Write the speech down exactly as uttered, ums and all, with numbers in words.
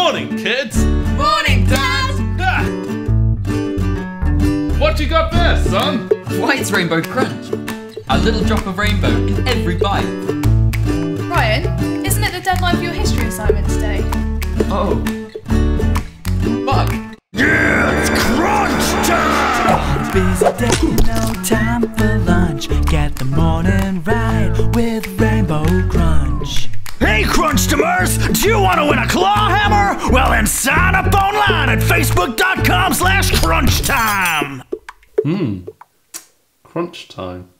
Morning, kids! Morning, Dad! Ah. What you got there, son? White's Rainbow Crunch. A little drop of rainbow in every bite. Ryan, isn't it the deadline for your history assignment today? Oh. Fuck. Yeah, it's crunch time! Busy day, no time for lunch. Get the morning right with Rainbow Crunch. Hey Crunchtomers, do you want to win a claw hammer? Well then sign up online at facebook.com slash crunch time. Hmm. Crunch time.